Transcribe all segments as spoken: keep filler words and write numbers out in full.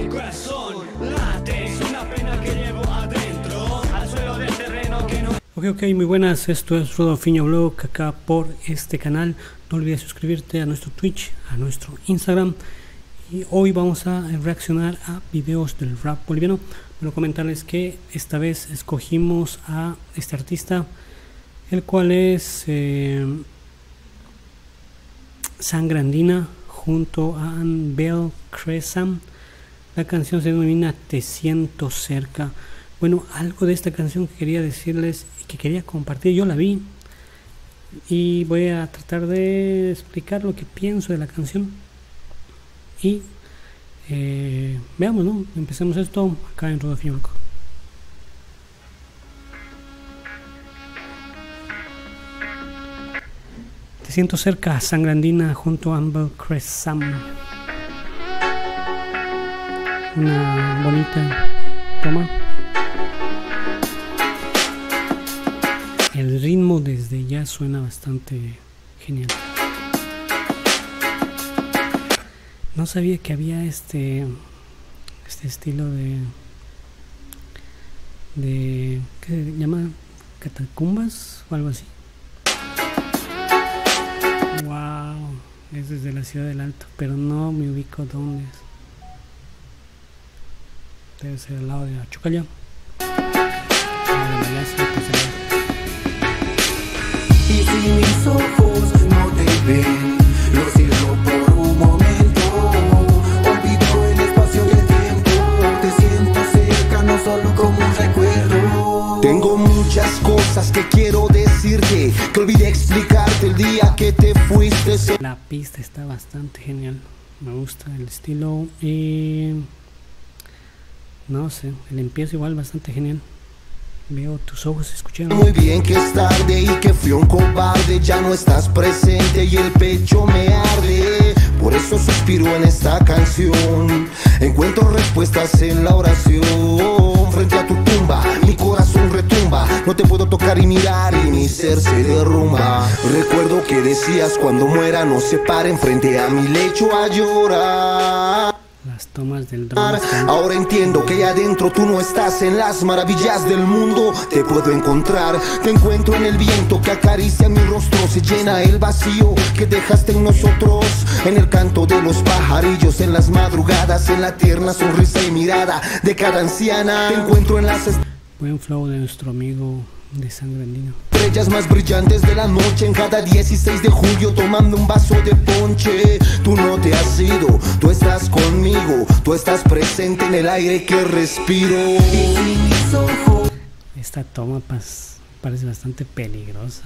corazón late, es una pena que llevo adentro, al suelo del terreno que no... Ok, ok, muy buenas, esto es Rodolfinho Blog acá por este canal. No olvides suscribirte a nuestro Twitch, a nuestro Instagram. Y hoy vamos a reaccionar a videos del rap boliviano. Bueno, comentarles que esta vez escogimos a este artista, el cual es eh, Sangre Andina junto a Anbel Cresam. La canción se denomina Te Siento Cerca. Bueno, algo de esta canción que quería decirles y que quería compartir, yo la vi y voy a tratar de explicar lo que pienso de la canción. Y eh, veamos, ¿no? Empecemos esto acá en Rodolfinho Blog. Te Siento Cerca, Sangre Andina junto a Anbel Cresam. Una bonita toma. El ritmo desde ya suena bastante genial. No sabía que había este este estilo de de ¿qué se llama? Catacumbas o algo así. Wow, es desde la Ciudad del Alto, pero no me ubico dónde es. Debe ser al lado de Achucalla. Y si mis ojos no te ven, lo cierro por un momento. Olvido el espacio y el tiempo. Te siento cerca, no solo como un recuerdo. Tengo muchas cosas que quiero decirte, que olvidé explicarte el día que te fuiste. La pista está bastante genial. Me gusta el estilo y... no sé, el empiezo igual bastante genial. Veo tus ojos, escucharon. Muy bien que es tarde y que fui un cobarde. Ya no estás presente y el pecho me arde. Por eso suspiro en esta canción. Encuentro respuestas en la oración. Frente a tu tumba, mi corazón retumba. No te puedo tocar y mirar y mi ser se derrumba. Recuerdo que decías cuando muera no se paren frente a mi lecho a llorar. Las tomas del drone. Ahora entiendo que allá adentro tú no estás en las maravillas del mundo. Te puedo encontrar, te encuentro en el viento que acaricia mi rostro. Se llena el vacío que dejaste en nosotros. En el canto de los pajarillos, en las madrugadas, en la tierna sonrisa y mirada de cada anciana. Te encuentro en las buen flow de nuestro amigo de Sangre Andina. Estrellas más brillantes de la noche en cada dieciséis de julio tomando un vaso de ponche. Tú no te has ido, tú estás conmigo, tú estás presente en el aire que respiro. Y mis ojos. Esta toma pas, parece bastante peligrosa.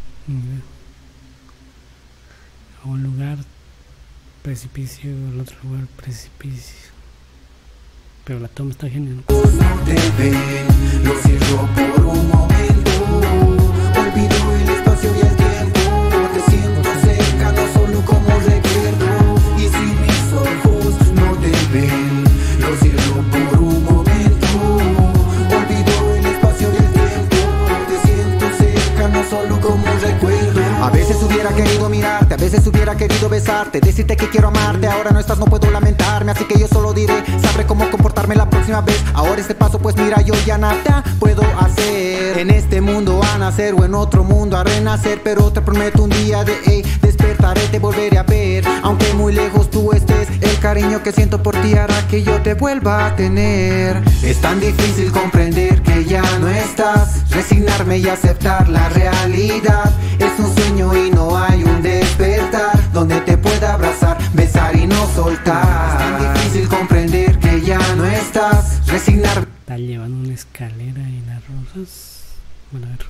A un lugar precipicio, al otro lugar precipicio. Pero la toma está genial. No te ven, lo cierro por un momento. Olvido el espacio y el tiempo. Te siento cerca, no solo como recuerdo. Y si mis ojos no te ven, lo cierro por un momento. Olvido el espacio y el tiempo. Te siento cerca, no solo como recuerdo. A veces hubiera querido mirarte, a veces hubiera querido besarte, decirte que quiero amarte. Ahora no estás, no puedo lamentarme, así que yo solo diré, sabré cómo comportarme la próxima vez. Ahora este paso, pues mira, yo ya nada puedo hacer. En este mundo a nacer o en otro mundo a renacer. Pero te prometo un día de hey, despertaré, te volveré a ver. Aunque muy lejos tú estés, el cariño que siento por ti hará que yo te vuelva a tener. Es tan difícil comprender que ya no estás, resignarme y aceptar la realidad. Es un sueño y no hay un despertar donde te pueda abrazar, besar y no soltar. Es tan difícil comprender que ya no estás, resignar. Está llevando una escalera y las rosas. Bueno, a ver.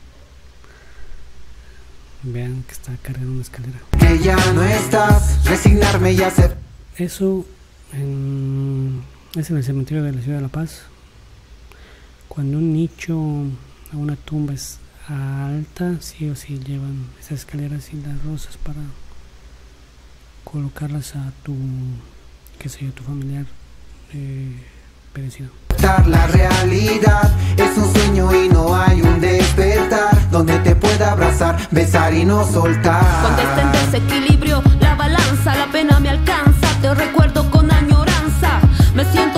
Vean que está cargando una escalera. Que ya no estás, resignarme y aceptar. Eso en, es en el cementerio de la Ciudad de La Paz. Cuando un nicho a una tumba es alta, sí o sí llevan esas escaleras y las rosas para colocarlas a tu, qué sé yo, tu familiar eh, perecido. La realidad es un sueño y no hay un despertar donde te pueda abrazar, besar y no soltar. Cuando esté en desequilibrio la balanza, la pena me alcanza, te recuerdo con añoranza, me siento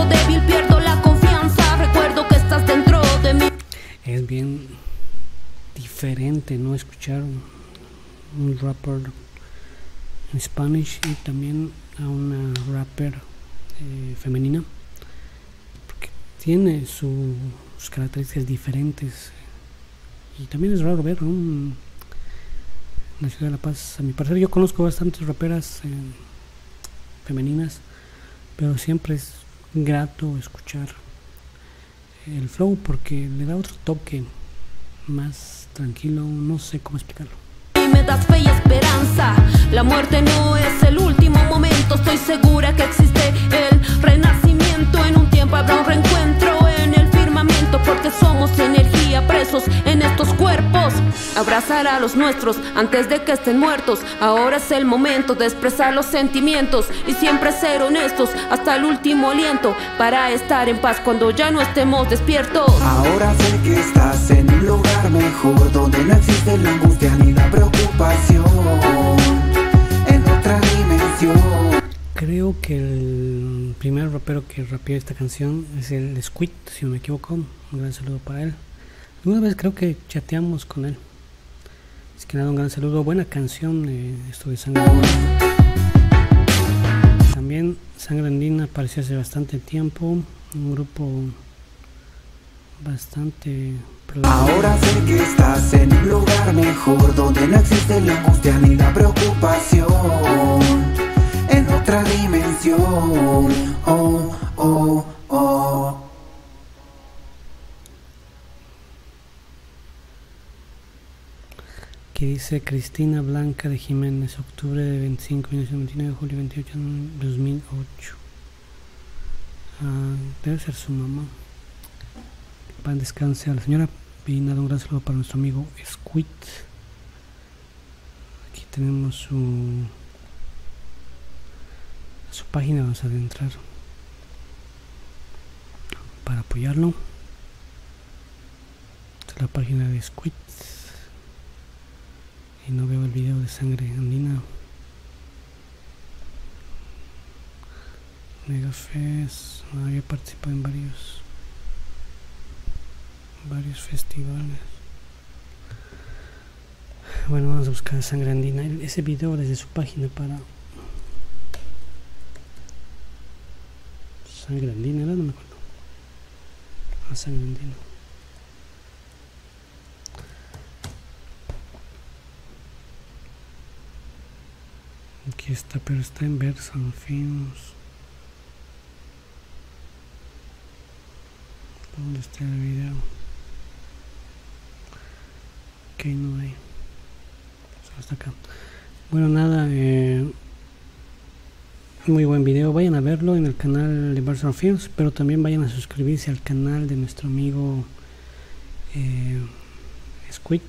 diferente, ¿no? Escuchar un rapper en Spanish y también a una rapper eh, femenina, porque tiene su, sus características diferentes y también es raro ver, ¿no? En la ciudad de La Paz, a mi parecer, yo conozco bastantes raperas eh, femeninas, pero siempre es grato escuchar el flow porque le da otro toque más tranquilo, no sé cómo explicarlo. Y me das fe y esperanza, la muerte no es el último momento, estoy segura que existe el renacimiento, en un tiempo habrá un reencuentro en el firmamento, porque somos energía, presos en estos cuerpos, abrazar a los nuestros antes de que estén muertos, ahora es el momento de expresar los sentimientos y siempre ser honestos hasta el último aliento, para estar en paz cuando ya no estemos despiertos. Ahora sé que estás en un lugar mejor, donde no existe la angustia ni la preocupación, en otra dimensión. Creo que el primer rapero que rapeó esta canción es el Squid, si no me equivoco. Un gran saludo para él. Alguna vez creo que chateamos con él. Así que nada, un gran saludo. Buena canción, eh, esto de Sangre Andina. También Sangre Andina apareció hace bastante tiempo. Un grupo bastante... Ahora sé que estás en un lugar mejor, donde no existe la angustia ni la preocupación, en otra dimensión. Oh, oh, oh. Aquí dice Cristina Blanca de Jiménez, octubre de veinticinco, mil novecientos veintinueve, julio veintiocho, dos mil ocho. Ah, debe ser su mamá. Pan descanse a la señora. Y nada, un gran saludo para nuestro amigo Squid. Aquí tenemos su su página, vamos a adentrar para apoyarlo. Esta es la página de Squid. Y no veo el video de Sangre Andina. Megafest, no, yo participo en varios varios festivales. Bueno, vamos a buscar a Sangre Andina, ese video desde su página para Sangre Andina, no me acuerdo. A Sangre Andina. Aquí está, pero está en Versan Films. ¿Dónde está el video? Ok, no hay. Solo está acá. Bueno, nada, eh, muy buen video. Vayan a verlo en el canal de Versan Films, pero también vayan a suscribirse al canal de nuestro amigo eh, Squid.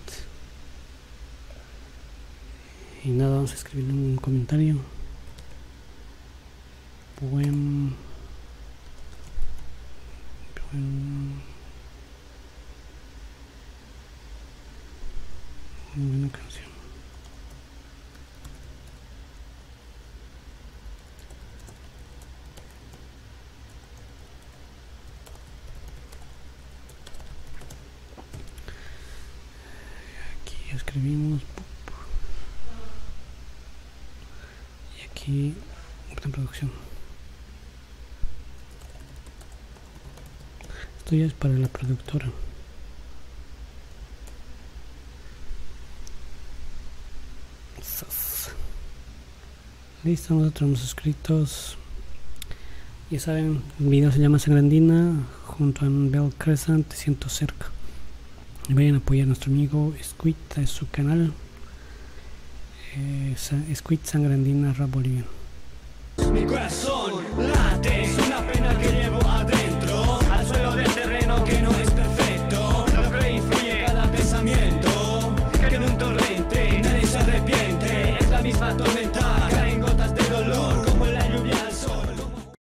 Y nada, vamos a escribirle un comentario. Buen, buen, muy buena canción. Aquí escribimos. Aquí está en producción. Esto ya es para la productora. Listo, nosotros hemos suscritos. Ya saben, el video se llama Sangre Andina junto a Bell Crescent, te siento cerca. Y vayan a apoyar a nuestro amigo Squid, es su canal. Eh, Squid Sangre Andina Rap Boliviano. Mi corazón late.